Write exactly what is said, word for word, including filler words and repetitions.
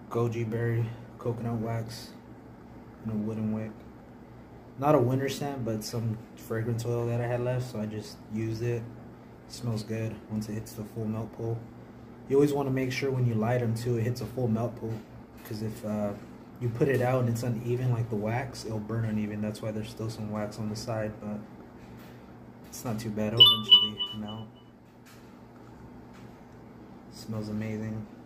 goji berry coconut wax in a wooden wick. Not a winter scent, but some fragrance oil that I had left, so I just used it. It smells good once it hits the full melt pool. You always want to make sure when you light them too, it hits a full melt pool, because if uh, you put it out and it's uneven like the wax, it'll burn uneven. That's why there's still some wax on the side, but it's not too bad. It'll eventually melt. Smells amazing.